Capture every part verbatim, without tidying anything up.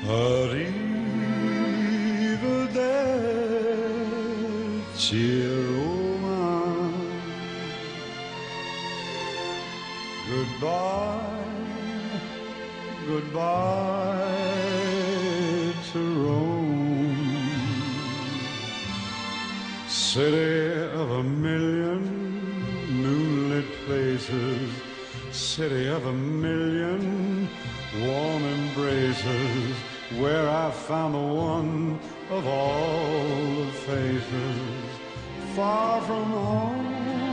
Arrivederci Roma. Goodbye, goodbye to Rome, city of a million moonlit places, city of a million warm embraces, where I found the one of all the faces, far from home.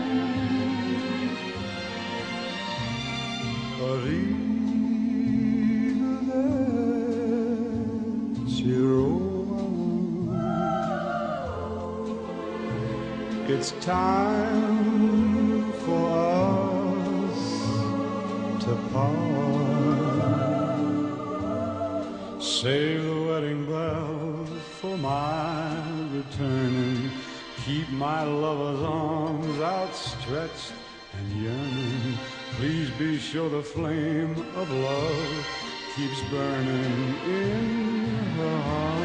Arrivederci Roma. It's time for us to part. Save the wedding bells for my returning. Keep my lover's arms outstretched and yearning. Please be sure the flame of love keeps burning in her heart.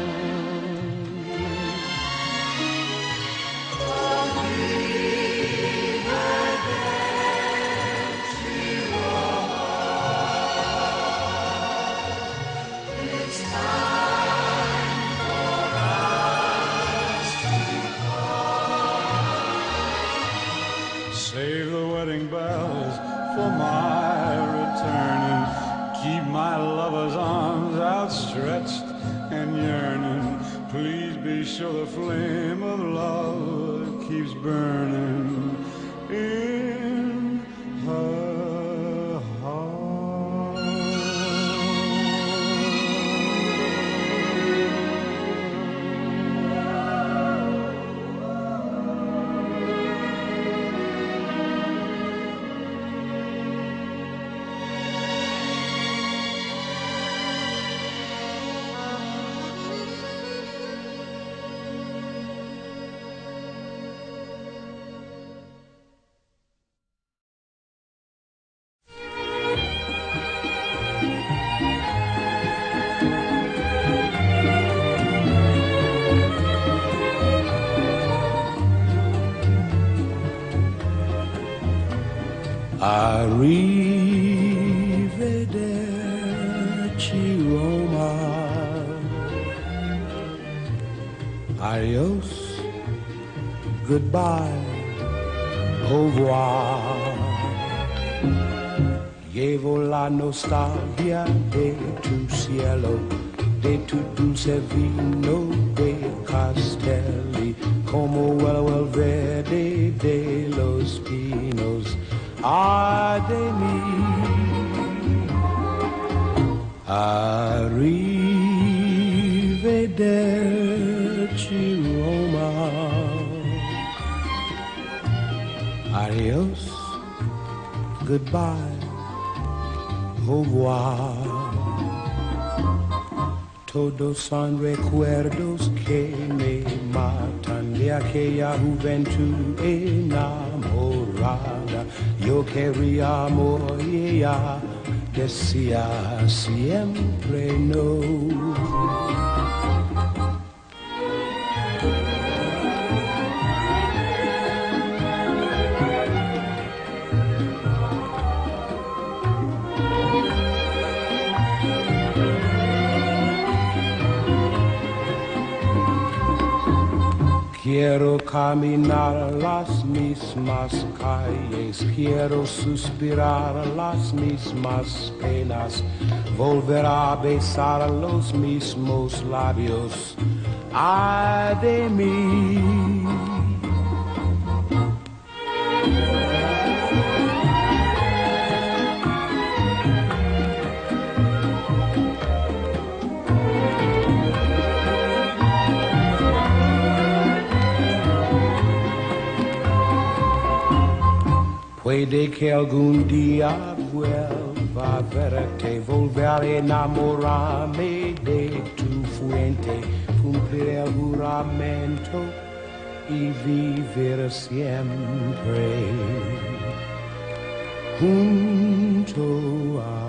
It's time for us to part. Save the wedding bells for my returning. Keep my lover's arms outstretched and yearning. Please be sure the flame of love keeps burning in her heart. Arrivederci Roma. Adios, goodbye, au revoir. Llevo la nostalgia de tu cielo, de tu dulce vino de castelli, como el, el verde de los pinos. Ay de mí, arrivederci Roma. Adios, goodbye, au revoir. Todos son recuerdos que me matan de aquella juventud enamorada. Yo quería amor y ella decía siempre no. Quiero caminar las mismas calles, quiero suspirar las mismas penas, volver a besar los mismos labios. Ay de mí. Puede que algún día vuelva a verte, volver a enamorarme de tu fuente, cumplir el juramento y vivir siempre junto a